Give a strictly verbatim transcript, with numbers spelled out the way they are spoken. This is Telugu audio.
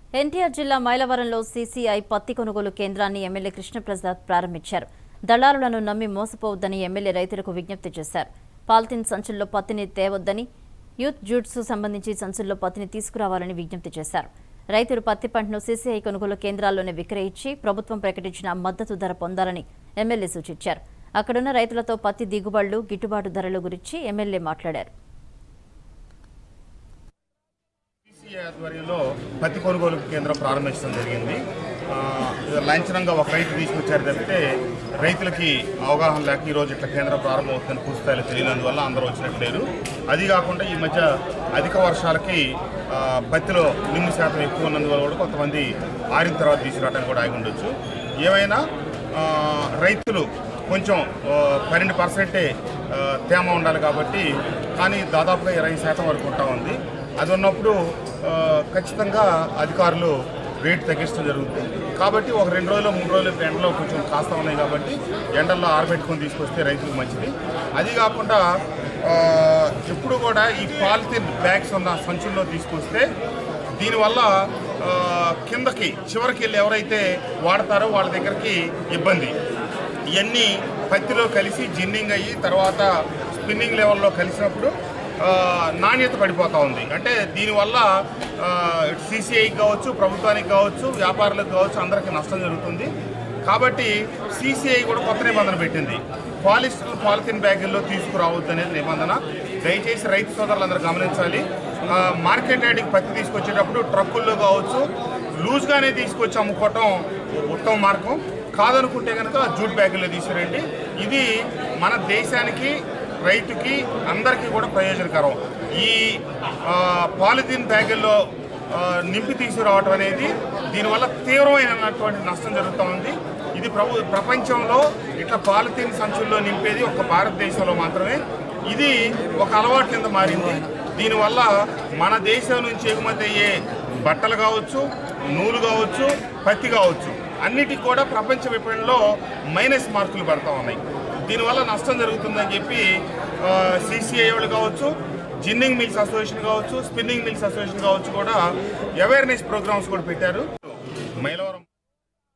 ఎన్టీఆర్ జిల్లా మైలవరంలో సీసీఐ పత్తి కొనుగోలు కేంద్రాన్ని ఎమ్మెల్యే కృష్ణ ప్రసాద్ ప్రారంభించారు. దళారులను నమ్మి మోసపోవద్దని ఎమ్మెల్యే రైతులకు విజ్ఞప్తి చేశారు. పాలిథిన్ సంచుల్లో పత్తిని తేవద్దని, యూత్ జూట్స్ సంబంధించి సంచుల్లో పత్తిని తీసుకురావాలని విజ్ఞప్తి చేశారు. రైతులు పత్తి పంటను సీసీఐ కొనుగోలు కేంద్రాల్లోనే విక్రయించి ప్రభుత్వం ప్రకటించిన మద్దతు ధర పొందాలని ఎమ్మెల్యే సూచించారు. అక్కడున్న రైతులతో పత్తి దిగుబడులు, గిట్టుబాటు ధరల గురించి ఎమ్మెల్యే మాట్లాడారు. ఆధ్వర్యంలో పత్తి కొనుగోలు కేంద్రం ప్రారంభించడం జరిగింది. లాంఛనంగా ఒక రైతు తీసుకొచ్చారు తప్పితే రైతులకి అవగాహన లేక ఈరోజు ఇట్లా కేంద్రం ప్రారంభమవుతుందని పూర్తి స్థాయిలో తెలియనందువల్ల అందరూ వచ్చినట్టు లేరు. అది కాకుండా ఈ మధ్య అధిక వర్షాలకి పత్తిలో నిమ్ము శాతం ఎక్కువ ఉన్నందువల్ల కూడా కొంతమంది ఆరిన తర్వాత తీసుకురావడానికి కూడా ఆగి ఉండొచ్చు. ఏమైనా రైతులు కొంచెం పన్నెండు పర్సెంటే తేమ ఉండాలి కాబట్టి, కానీ దాదాపుగా ఇరవై శాతం వరకు ఉంటా ఉంది. అది ఉన్నప్పుడు ఖచ్చితంగా అధికారులు రేటు తగ్గించడం జరుగుతుంది. కాబట్టి ఒక రెండు రోజులు మూడు రోజులు ఎండలో కొంచెం కాస్తా ఉన్నాయి కాబట్టి ఎండల్లో ఆరబెట్టుకొని తీసుకొస్తే రైతులకు మంచిది. అది కాకుండా ఎప్పుడు కూడా ఈ పాలిథిన్ బ్యాగ్స్ ఉన్న సంచుల్లో తీసుకొస్తే దీనివల్ల కిందకి చివరికి వెళ్ళి ఎవరైతే వాడతారో వాళ్ళ దగ్గరికి ఇబ్బంది. ఇవన్నీ పత్తిలో కలిసి జిన్నింగ్ అయ్యి తర్వాత స్పిన్నింగ్ లెవెల్లో కలిసినప్పుడు నాణ్యత పడిపోతూ ఉంది. అంటే దీనివల్ల సీసీఐకి కావచ్చు, ప్రభుత్వానికి కావచ్చు, వ్యాపారులకు కావచ్చు, అందరికీ నష్టం జరుగుతుంది. కాబట్టి సీసీఐ కూడా కొత్త నిబంధన పెట్టింది. పాలిస్టర్ పాలిథిన్ బ్యాగుల్లో తీసుకురావద్దు అనేది నిబంధన. దయచేసి రైతు సోదరులందరూ గమనించాలి. మార్కెట్ యార్డ్కి పత్తి తీసుకొచ్చేటప్పుడు ట్రక్కుల్లో కావచ్చు లూజ్గానే తీసుకొచ్చి అమ్ముకోవటం ఉత్తమ మార్గం. కాదనుకుంటే కనుక జూట్ బ్యాగుల్లో తీసుకురండి. ఇది మన దేశానికి, రైతుకి, అందరికీ కూడా ప్రయోజనకరం. ఈ పాలిథిన్ బ్యాగుల్లో నింపి తీసుకురావటం అనేది దీనివల్ల తీవ్రమైనటువంటి నష్టం జరుగుతూ ఉంది. ఇది ప్రభు ప్రపంచంలో ఇట్లా పాలిథిన్ సంచుల్లో నింపేది ఒక భారతదేశంలో మాత్రమే. ఇది ఒక అలవాటు కింద మారింది. దీనివల్ల మన దేశం నుంచి ఎగుమతి అయ్యే బట్టలు కావచ్చు, నూలు కావచ్చు, పత్తి కావచ్చు, అన్నిటికీ కూడా ప్రపంచ విపణిలో మైనస్ మార్కులు పడతా ఉన్నాయి. దీనివల్ల నష్టం జరుగుతుందని చెప్పి సీసీఐ వాళ్ళు కావచ్చు, జిన్నింగ్ మిల్స్ అసోసియేషన్ కావచ్చు, స్పిన్నింగ్ మిల్స్ అసోసియేషన్ కావచ్చు కూడా అవేర్నెస్ ప్రోగ్రామ్స్ కూడా పెట్టారు. మైలవరం